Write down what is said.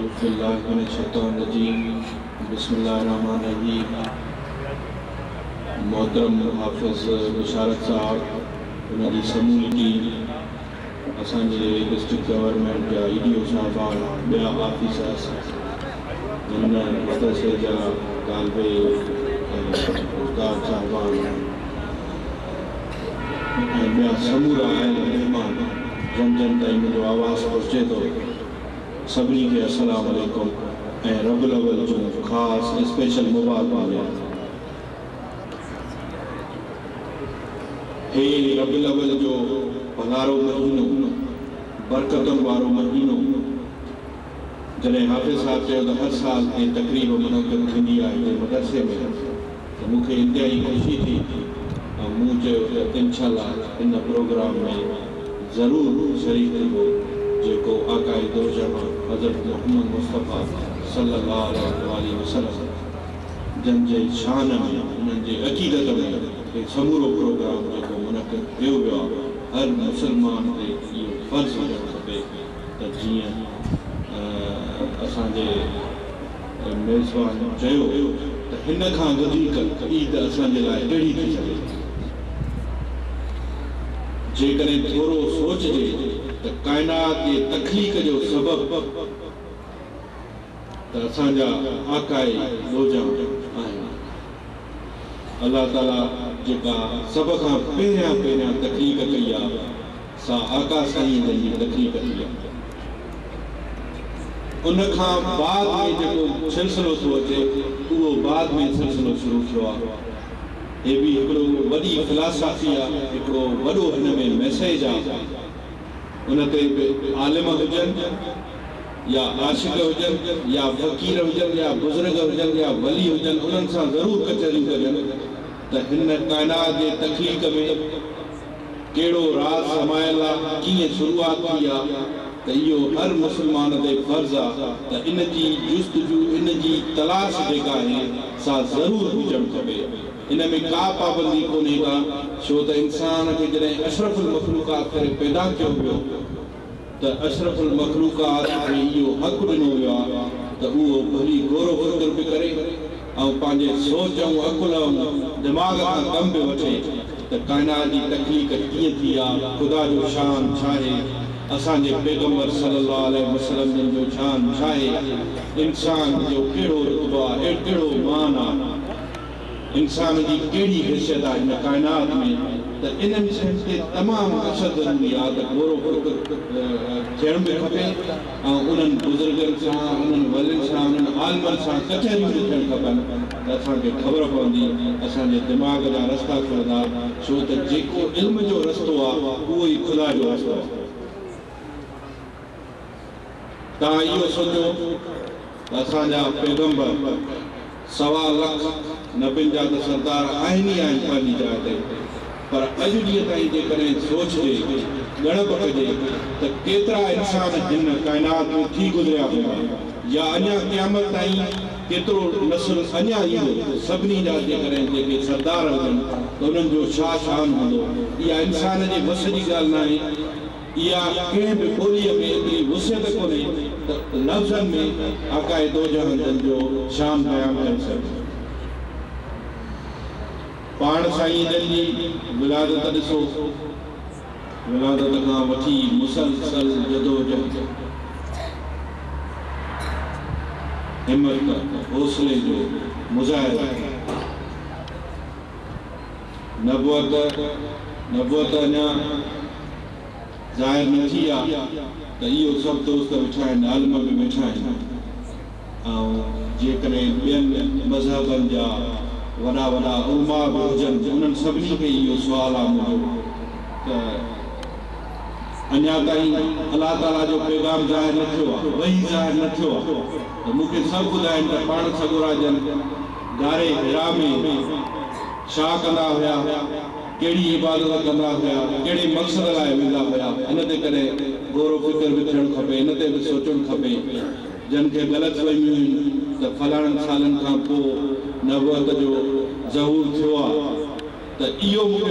बिस्मिल्लाहिर्रहमानिर्रहीम। मोहतरम हाफिज़ बिशारत साहब, उनकी समूरी टीम, असांजे डिस्ट्रिक्ट गवर्नमेंट जा EDO साहबान, ॿिया ऑफिसर्स, जिन मदरसे जा तालिबे उस्ताद साहबान ऐं ॿिया समूरा आहिनि महिमान, जन जन ताईं मुंहिंजो आवाज़ पहुचे थो, सभिनी खे अस्सलाम वालेकुम ऐं रबुल अव्वल जो ख़ासि स्पेशल मुबारक। हे रबुल अव्वल जो भलारो महीनो, बरकतुनि वारो महीनो, जॾहिं हाफ़िज़ साहब चयो त हर साल ये तक़रीब मुनक़िद थींदी आहे हिते मदरसे में, त मूंखे इंतिहाई ख़ुशी थी ऐं मूं चयो त इंशाअल्लाह इन प्रोग्राम में ज़रूरु शरीक थींदो, जेको आकाए दो जहां हज़रत मोहम्मद मुस्तफ़ा सल्लल्लाहु अलैहि वसल्लम जन जे शान में, उन्हनि जे अक़ीदत में हे समूरो प्रोग्राम जेको मुनक़िद कयो वियो आहे, हर मुसलमान ते इहो फ़र्ज़ु हुजणु खपे त जीअं असांजे मेज़बान चयो त हिन खां वधीक ईद असांजे लाइ कहिड़ी थी सघे। जेकॾहिं थोरो सोचिजे त काइनात जे तख़लीक़ जो सबबु त असांजा आकाए दोजां आहिनि। अल्लाह ताला जेका सभ खां पहिरियां तख़लीक़ कई आहे, सा आका साईं जी तख़लीक़ कई आहे। उन खां बाद में जेको सिलसिलो थो अचे, उहो बाद में सिलसिलो शुरू थियो आहे। हे बि हिकिड़ो वॾी फिलासफ़ी आहे, हिकिड़ो वॾो हिन में मैसेज आहे। उन ते आलिम हुजनि या आशिक़ हुजनि या फ़क़ीर हुजनि या बुज़ुर्ग हुजनि या वली हुजनि, उन्हनि सां ज़रूरु कचहरियूं कजनि त हिन काइनात जे तख़लीक़ में कहिड़ो राज़ समायल आहे, कीअं शुरूआत थी आहे, त इहो हर मुस्लमान ते फ़र्ज़ु आहे त इन जी जुस्तजू, इन जी तलाश जेका आहे सा ज़रूरु हुजणु खपे। इन में का पाबंदी कोन्हे का, छो त इंसान खे जॾहिं अशरफुल मखलूक़ात करे पैदा कयो वियो त अशरफुल मखलूक़ात खे इहो हक़ु ॾिनो वियो आहे त उहो भली गौर फ़िक्र बि करे ऐं पंहिंजे सोच ऐं अकुल ऐं दिमाग़ खां कमु बि वठे त काइनात जी तख़लीक़ कीअं थी आहे, ख़ुदा जो शान छा आहे, असांजे पैगम्बर सल्लल्लाहु अलैहि वसल्लम जो शान छा आहे, इंसान जो कहिड़ो रुतबो आहे, कहिड़ो मान आहे, इंसान जी कहिड़ी हैसियत आहे हिन काइनात में। त इन्हनि शयुनि ते तमामु अशद ज़रूरी आहे त गौर फ़िक्र थियणु बि खपे ऐं उन्हनि बुज़ुर्गनि सां, उन्हनि वलियुनि सां, उन्हनि आलिमनि सां कचहरियूं बि थियणु खपनि त असांखे ख़बर पवंदी, असांजे दिमाग़ जा रस्ता खुलंदा, छो त जेको इल्म जो रस्तो आहे उहो ई ख़ुदा जो रस्तो आहे। तव्हां इहो सोचो त असांजा पैगम्बर 1.25 लख नबियुनि जा त सरदार आहिनि ई आहिनि पंहिंजी जाइ ते, पर अॼु ॾींहं ताईं जेकॾहिं सोचिजे, ॻणप कजे त केतिरा इंसान हिन काइनात में थी गुज़रिया हुआ, या अञा क़यामत ताईं केतिरो नस्ल अञा ईंदो, सभिनी जा जेकॾहिं जेके सरदार हुजनि त उन्हनि जो छा शान हूंदो। इहा इंसान जे वस जी ॻाल्हि न आहे, इहा कंहिं बि ॿोलीअ में एतिरी वुसियत कोन्हे त लफ़्ज़नि में आकाए दो जहां जो शान बयानु करे सघे। पाण साईं जन जी विलादत ॾिसो, विलादत खां वठी मुसलसल जदोजहद, हिम्मत, हौसले जो मुज़ाहिरो, नबुवत अञा ज़ाहिर न थी आहे त इहो सभु दोस्त वेठा आहिनि, आलिम बि वेठा आहिनि, ऐं जेकॾहिं ॿियनि मज़हबनि जा वॾा वॾा उलमा बि हुजनि, उन्हनि सभिनी खे इहो सुवालु आहे मुंहिंजो त अञा ताईं अलाह ताला जो पैगाम ज़ाहिर न थियो आहे, वही ज़ाहिर न थियो आहे, त मूंखे सभु ॿुधाइनि त पाण सगोरा जन गारे हिरा में छा कंदा हुया, कहिड़ी इबादत कंदा हुया, कहिड़े मक़सद लाइ वेंदा हुया। इन ते कॾहिं गौर फ़िक्र बि थियणु खपे, इन ते बि सोचणु खपे। जिन खे ग़लति वहियूं आहिनि त फलाणनि सालनि खां पोइ नबुवत जो ज़हूर थियो आहे, त इहो मूंखे